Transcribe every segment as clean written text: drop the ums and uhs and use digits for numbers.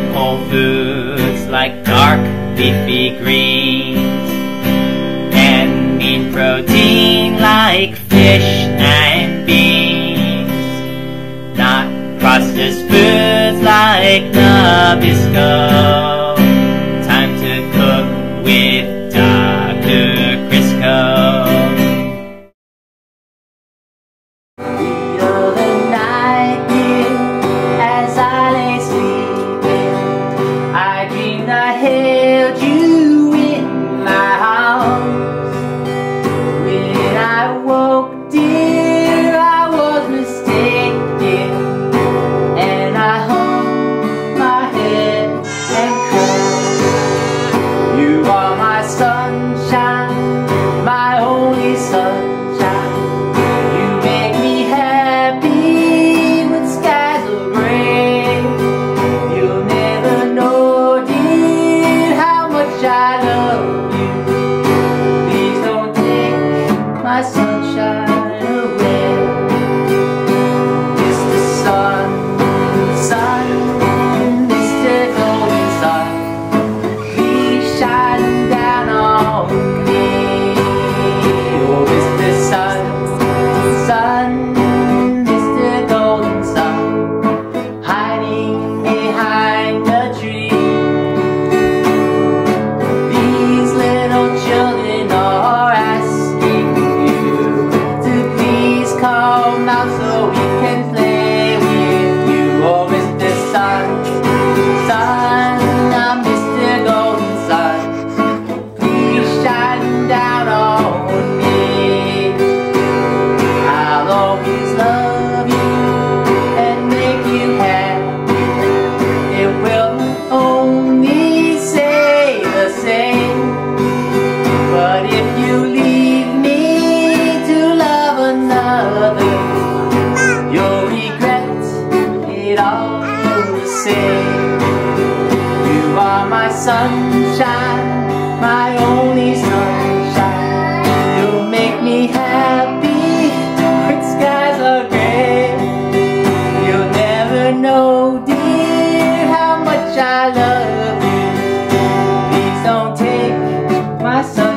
whole foods like dark leafy greens, and mean protein like fish and beans, not processed foods like Nabisco. Time to cook with Dr. Crisco. I held you in my arms. When I woke, dear, I was mistaken, and I hung my head and cried. You are my sunshine, my only sunshine. You make me happy when skies are gray. You'll never know I love you. Please don't take my sunshine away. Mr. Sun, Sun, Mr. Golden Sun, please shine down on me. Oh, Mr. Sun, Sun, Mr. Golden Sun, hiding behind the tree. Children are asking you to please come out so we can play with you. Oh, Mr. Sun, Sun, I'm Mr. Golden Sun, please shine down on me. I'll always love you and make you happy. It will only say the same. But if you leave me to love another, you'll regret it all the same. You are my sunshine, my only sunshine. You'll make me happy when skies are gray. You'll never know, dear, how much I love you. Please don't take my sunshine.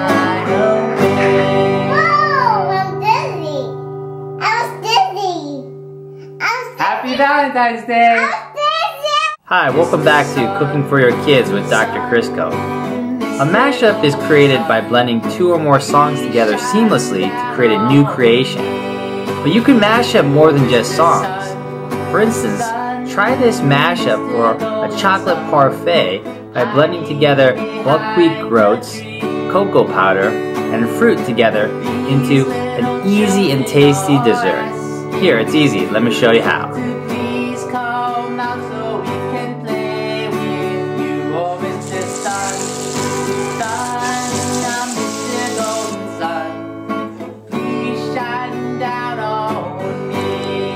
Happy Valentine's Day! Hi, welcome back to Cooking for Your Kids with Dr. Crisco. A mashup is created by blending two or more songs together seamlessly to create a new creation. But you can mash up more than just songs. For instance, try this mashup for a chocolate parfait by blending together buckwheat groats, cocoa powder, and fruit together into an easy and tasty dessert. Here, it's easy. Let me show you how. Please come out so we can play with you. Oh, Mr. Sun, Sun, I'm Mr. Golden Sun. Please shine down on me.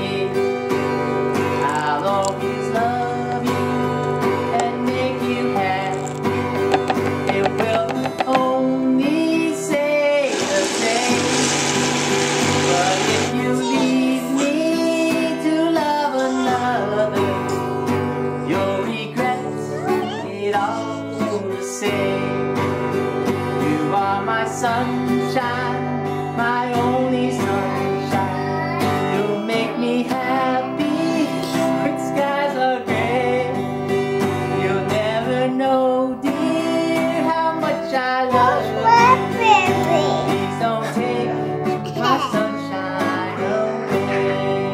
I'll always love you and make you happy. It will only say the same. But if you leave me to love another, you'll regret it all the same. You are my sunshine, my only sunshine. You'll make me happy when skies are gray. You'll never know, dear, how much I love you. Please don't take my sunshine away.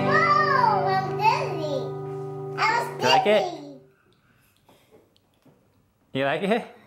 You like it? You like it?